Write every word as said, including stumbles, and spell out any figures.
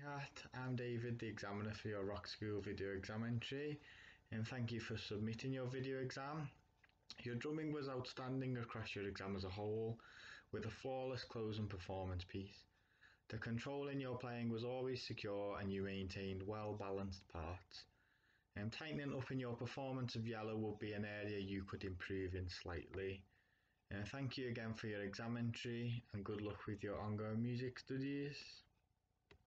Hat. I'm David, the examiner for your Rock School video exam entry, and thank you for submitting your video exam. Your drumming was outstanding across your exam as a whole, with a flawless closing performance piece. The control in your playing was always secure and you maintained well-balanced parts. And tightening up in your performance of yellow would be an area you could improve in slightly. And thank you again for your exam entry and good luck with your ongoing music studies.